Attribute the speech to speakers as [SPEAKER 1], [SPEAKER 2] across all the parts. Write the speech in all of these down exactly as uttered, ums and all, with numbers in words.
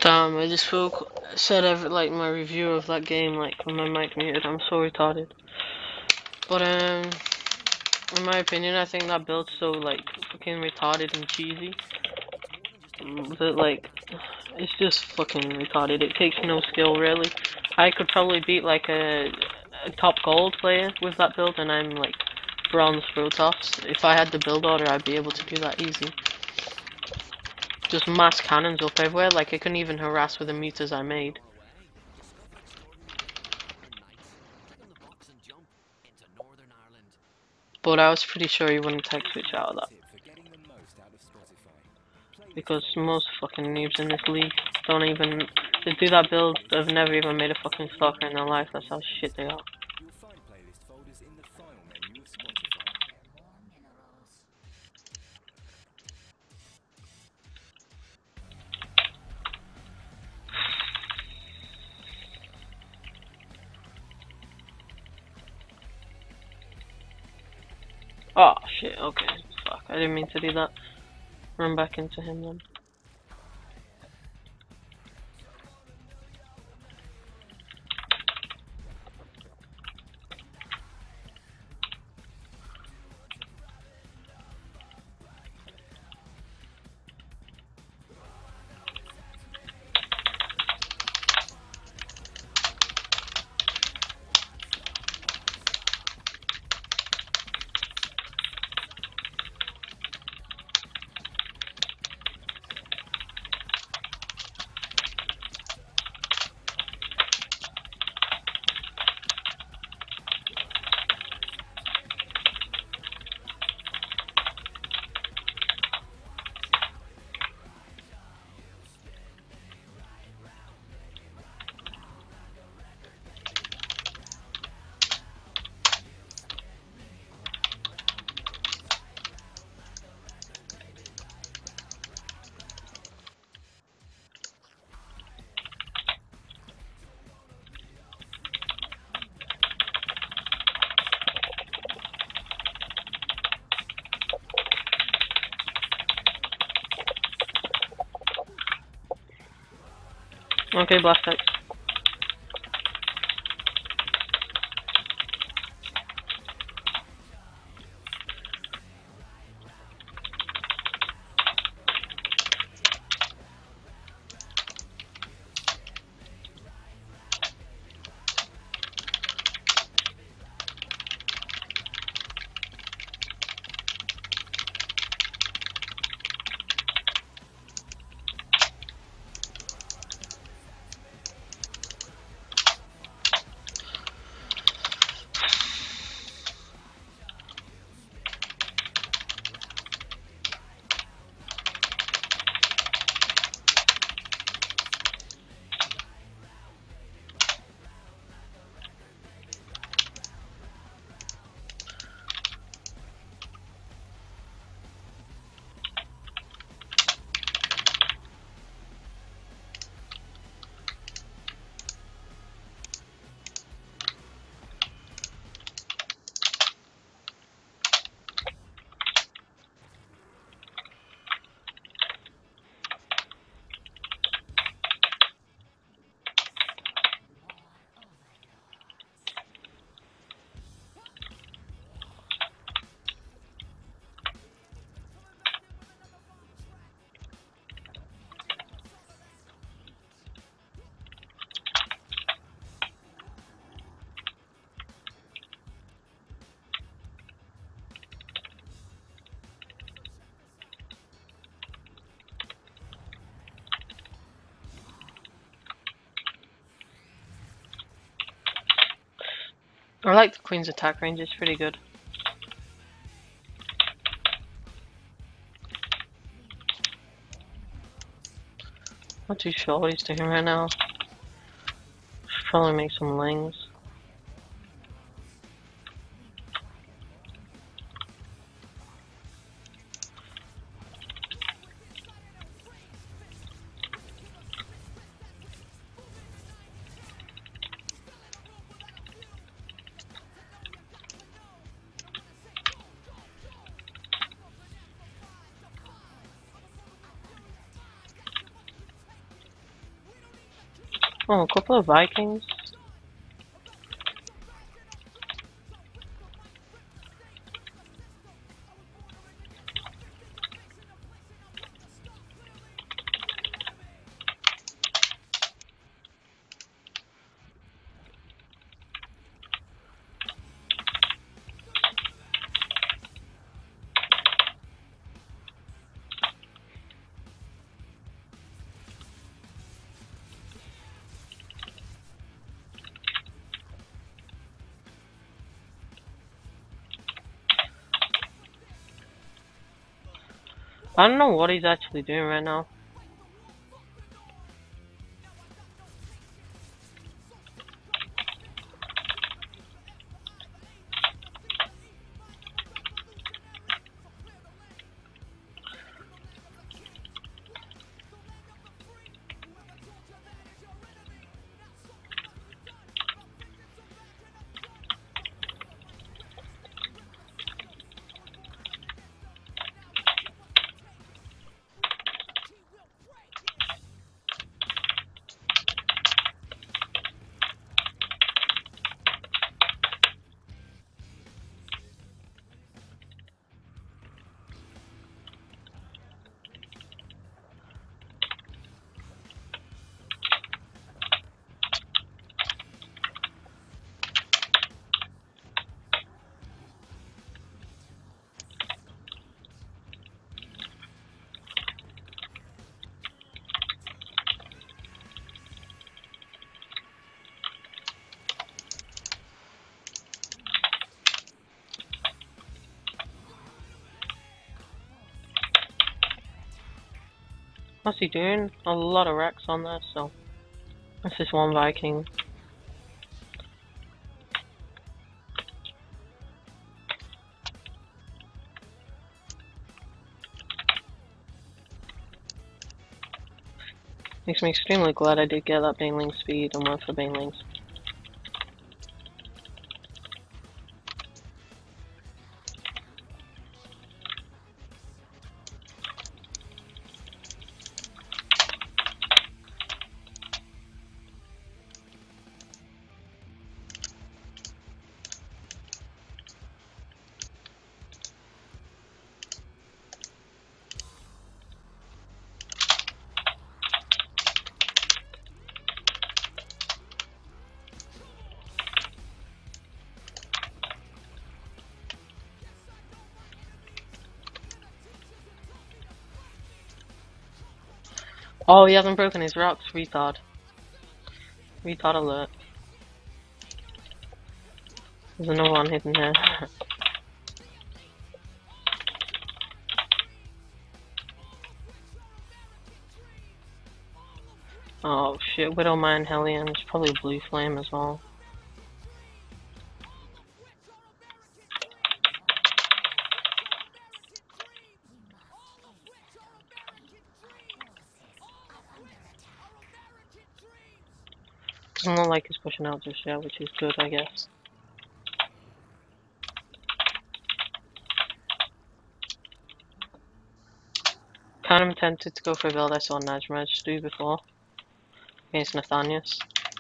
[SPEAKER 1] Damn, I just spoke, said every, like my review of that game, like with my mic muted. I'm so retarded. But um, in my opinion, I think that build's so like fucking retarded and cheesy mm, that like it's just fucking retarded. It takes no skill really. I could probably beat like a, a top gold player with that build, and I'm like bronze Protoss. If I had the build order, I'd be able to do that easy. Just mass cannons up everywhere, like I couldn't even harass with the meters I made. But I was pretty sure you wouldn't tech switch out of that. Because most fucking noobs in this league don't even, they do that build, they've never even made a fucking stalker in their life, that's how shit they are. Oh shit, okay, fuck, I didn't mean to do that. Run back into him then. Okay, blast type. I like the Queen's attack range, it's pretty good. Not too sure what he's doing right now. Should probably make some lings. Oh, a couple of Vikings. I don't know what he's actually doing right now. What's he doing? A lot of wrecks on there, so that's just one Viking. Makes me extremely glad I did get that Baneling speed and went for Banelings. Oh, he hasn't broken his rocks, retard. Retard alert. There's another one hidden here. Oh shit, Widowmine Hellion, it's probably Blue Flame as well. Doesn't look like he's pushing out just yet, which is good, I guess. Kind of tempted to go for a build I saw Najmaj do before against Nathanius.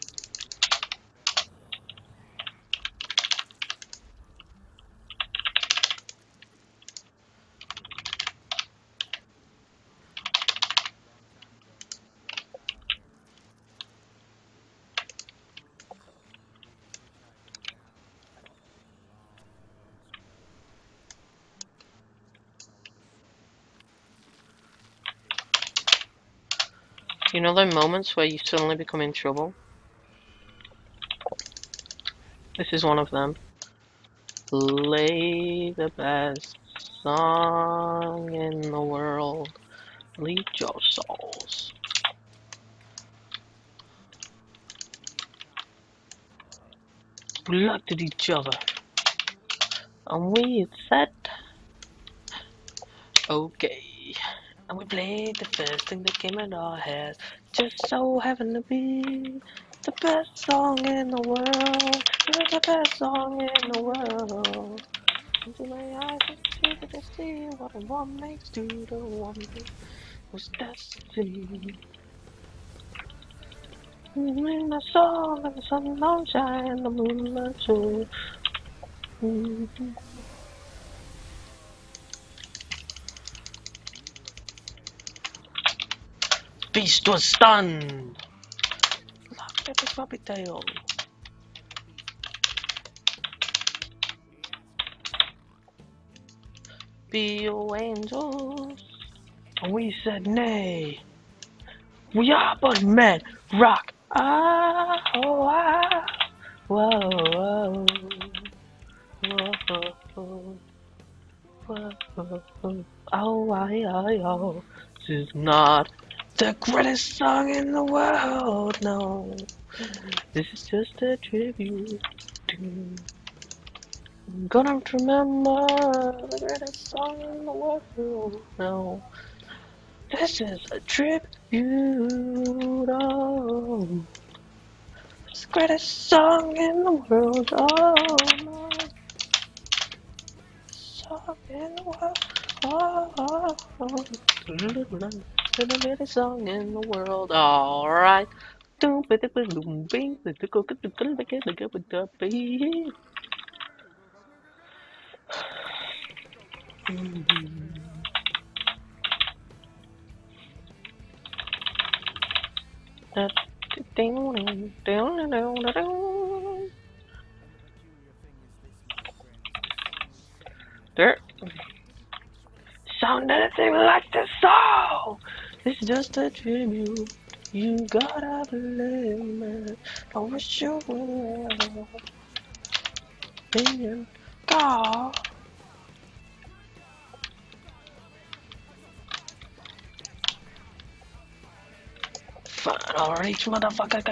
[SPEAKER 1] You know the moments where you suddenly become in trouble? This is one of them. Play the best song in the world. Lead your souls. We looked at each other. And we said, okay. And we played the first thing that came in our heads. Just so happened to be the best song in the world. You're the best song in the world. Into my eyes, I see to see what a one makes to the one was destiny. In my soul, and the sun don't shine, the moonlight too. Beast was stunned. Look at the puppy tail. Be your angels. And we said nay. We are but men. Rock. Ah, oh, ah. Whoa, whoa. Whoa, whoa, whoa, whoa. Oh, I, I, oh. This is not the greatest song in the world, no. This is just a tribute to. I'm gonna remember the greatest song in the world, no. This is a tribute, oh. It's the greatest song in the world, oh no. Song in the world, oh, oh, oh. The greatest song in the world, alright. There. Sound anything like this song? It's just a tribute. You gotta believe me. I wish you would. Being God. Fine, I'll reach motherfucker.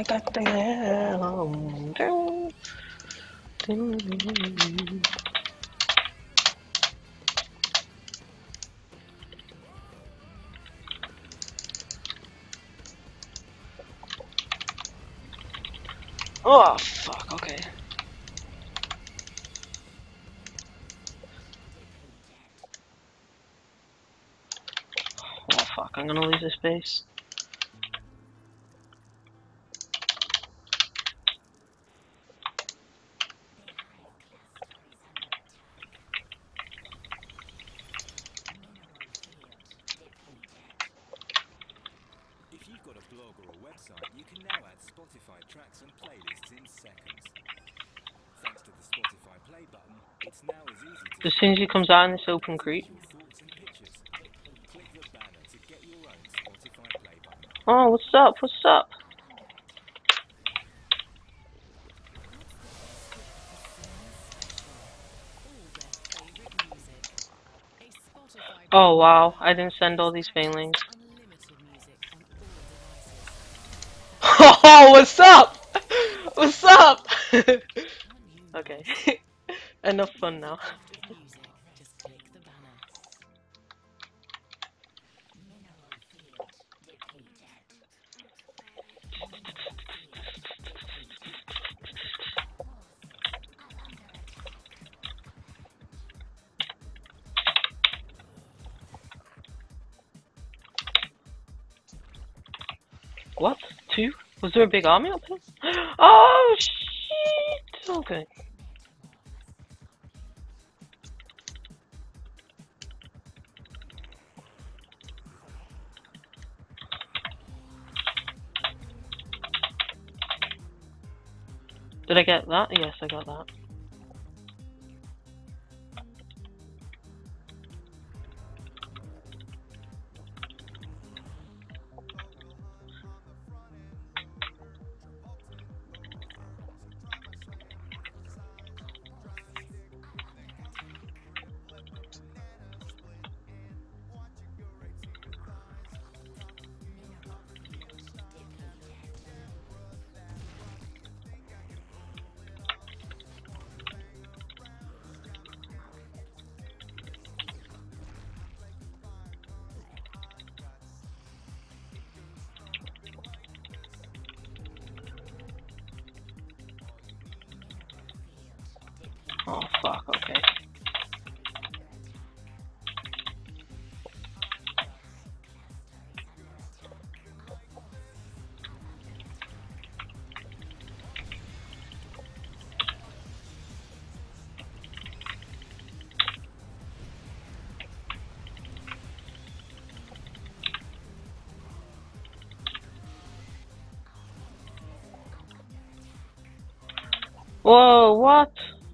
[SPEAKER 1] Oh, fuck, okay. Oh, fuck, I'm gonna lose this base.
[SPEAKER 2] If you've got a blog or a website, you can now add Spotify tracks and playlists in seconds. Thanks to the Spotify play button, it's now as easy to
[SPEAKER 1] As soon as he comes out in this open creek.
[SPEAKER 2] your thoughts and pictures. Click the banner to get your own Spotify play button.
[SPEAKER 1] Oh, what's up? What's up? Oh wow, I didn't send all these fan links. Oh, what's up? What's up? Okay, enough fun now. What? Two? Was there a big army up here? Oh shit! Okay. Did I get that? Yes, I got that. Oh fuck, okay. Whoa, what?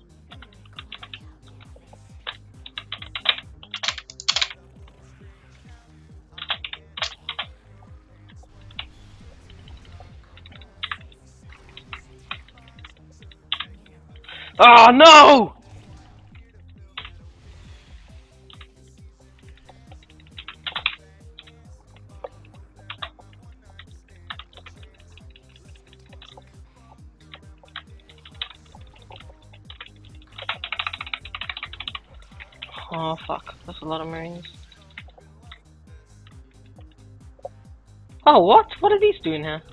[SPEAKER 1] Oh no! Oh fuck, that's a lot of Marines. Oh what? What are these doing here?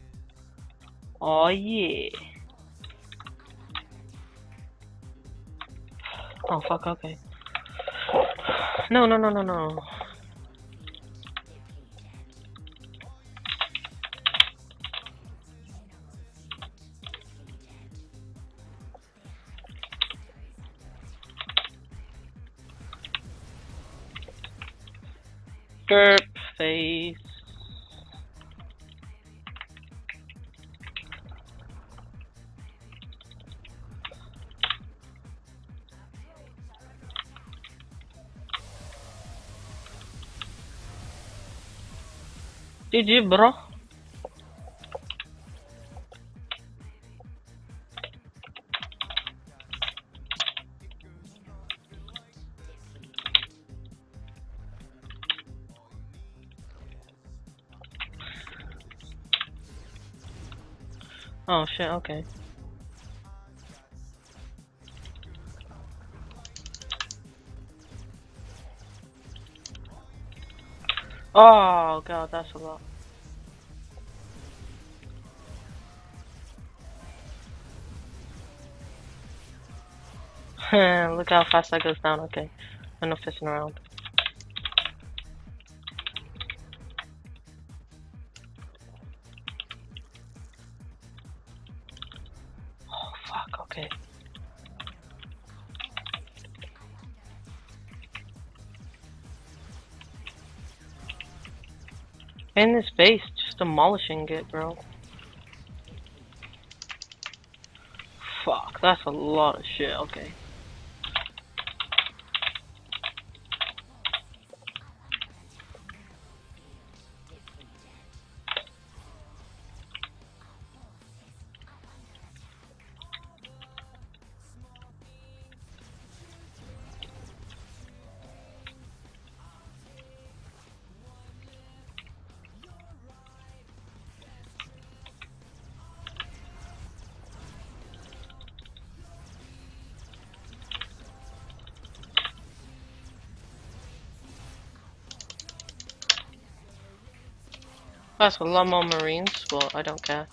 [SPEAKER 1] Oh yeah. Oh fuck, okay. No, no, no, no, no. Derp face. G G, bro. Oh shit, okay. Oh god, that's a lot. Look how fast that goes down, okay. I'm not fishing around. Oh fuck, okay. In this base, just demolishing it, bro. Fuck, that's a lot of shit, okay. That's a lot more Marines, but I don't care.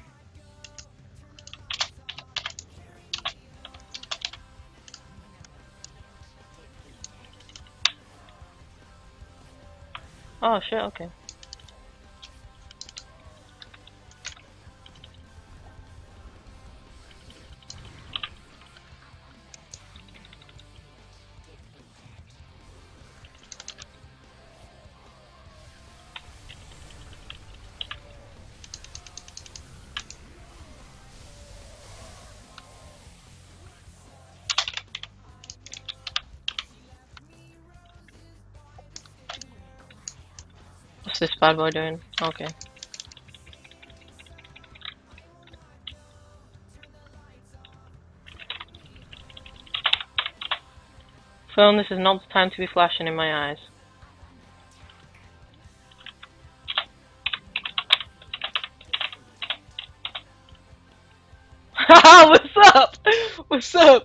[SPEAKER 1] Oh shit, okay. What's this bad boy doing? Okay. Phone, this is not the time to be flashing in my eyes. Haha, what's up? What's up?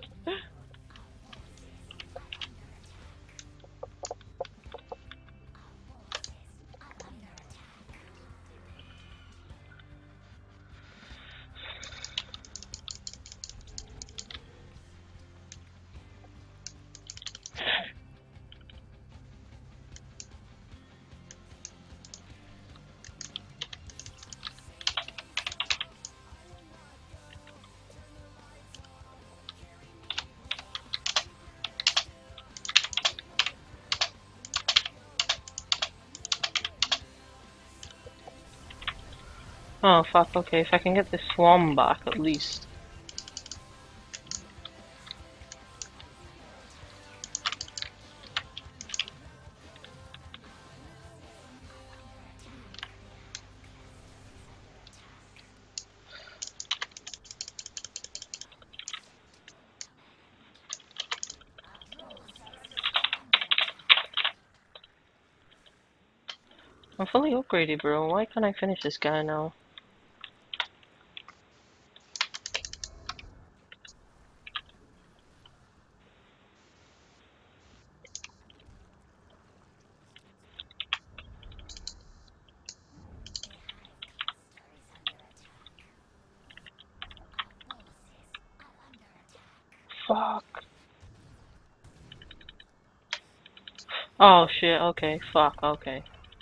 [SPEAKER 1] Oh fuck, okay, if I can get this swarm back at least. I'm fully upgraded, bro. Why can't I finish this guy now? Fuck. Oh shit, okay, fuck, okay.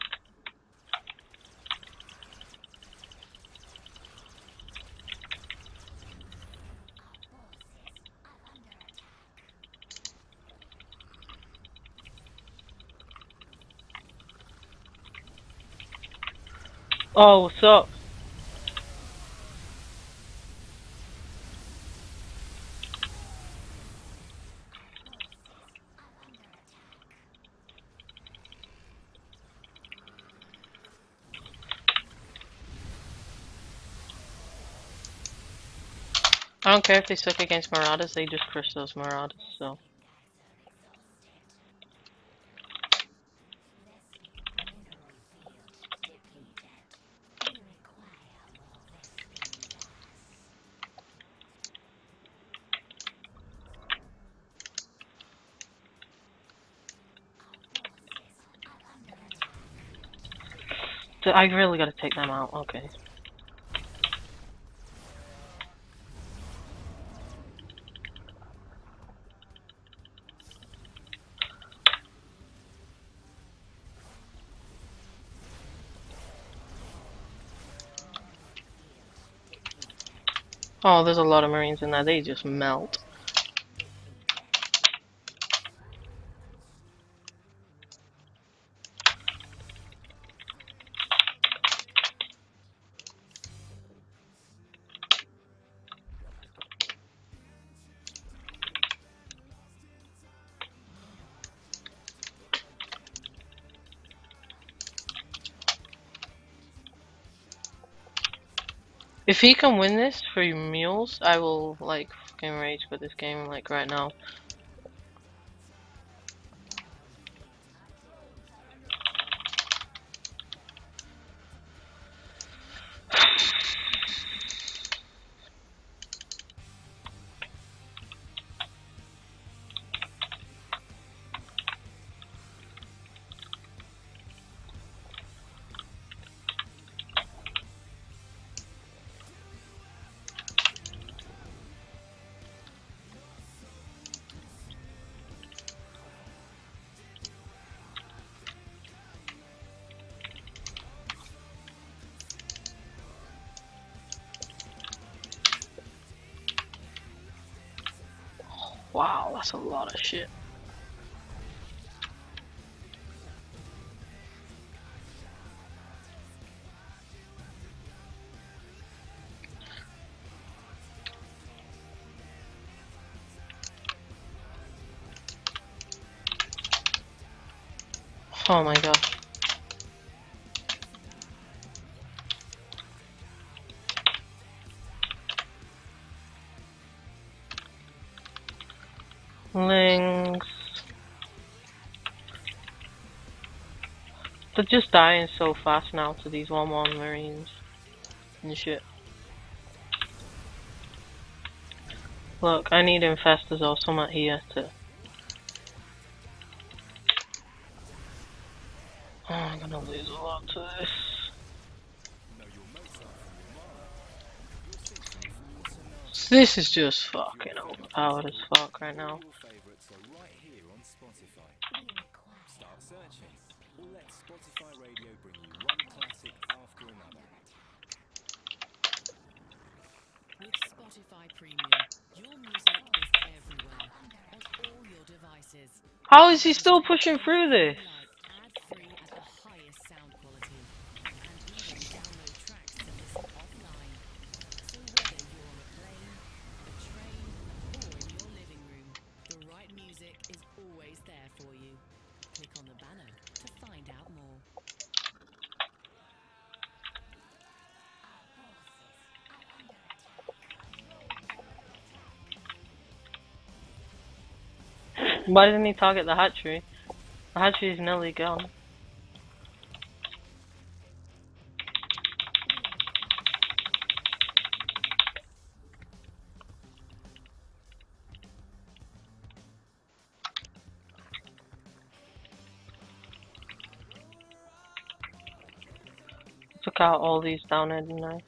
[SPEAKER 1] Oh, what's up? I don't care if they suck against Marauders, they just crush those Marauders, so. I really gotta take them out, okay. Oh, there's a lot of Marines in there, they just melt. If he can win this for mules, I will like fucking rage with this game like right now. Wow, that's a lot of shit. Oh my gosh. Links. They're just dying so fast now to these one one Marines and shit. Look, I need infestors or something here to. Oh, I'm gonna lose a lot to this. This is just fucking overpowered as fuck right now.
[SPEAKER 2] Start searching, or let Spotify Radio bring you one classic after another.
[SPEAKER 3] With Spotify Premium, your music is everywhere, on all your devices.
[SPEAKER 1] How is he still pushing through this?
[SPEAKER 3] Ad-free at the highest sound quality, and even download tracks to listen offline. So whether you're on a plane, a train, or in your living room, the right music is always there for you. Click on the banner to find out more.
[SPEAKER 1] Why didn't he target the hatchery? The hatchery is nearly gone. Took out all these down there, didn't I?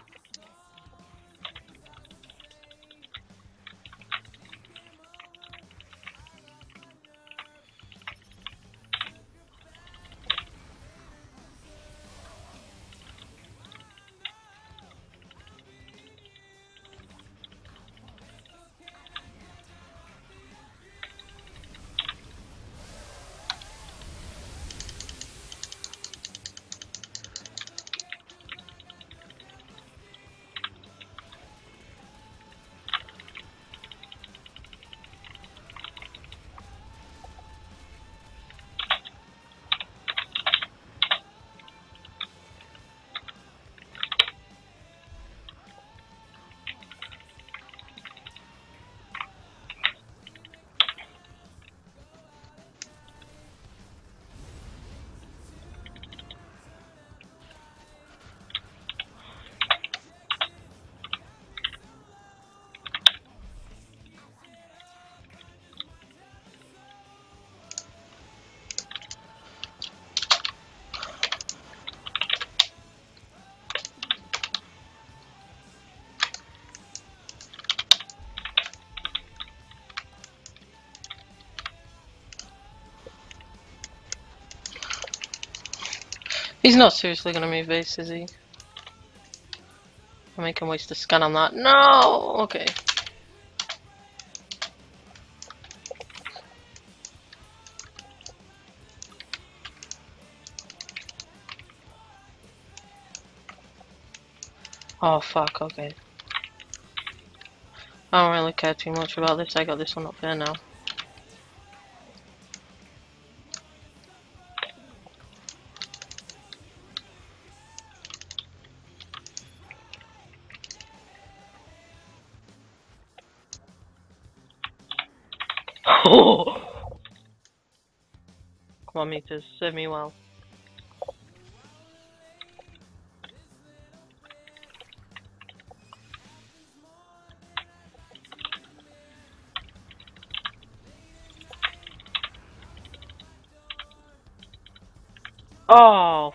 [SPEAKER 1] He's not seriously gonna move base, is he? I'll make him waste a scan on that. No! Okay. Oh fuck, okay. I don't really care too much about this, I got this one up there now. Come on, meters, serve me well. Oh.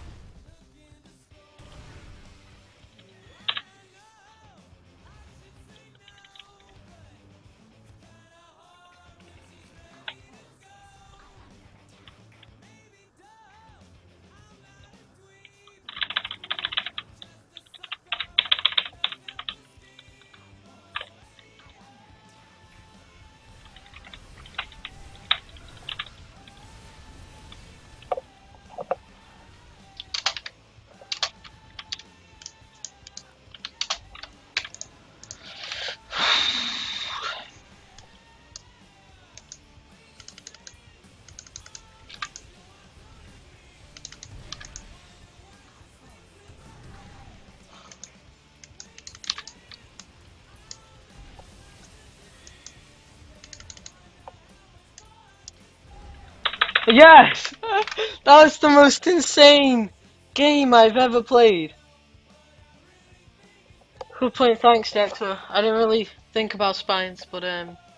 [SPEAKER 1] Yes! That was the most insane game I've ever played. Good point, thanks Dexter. I didn't really think about spines, but um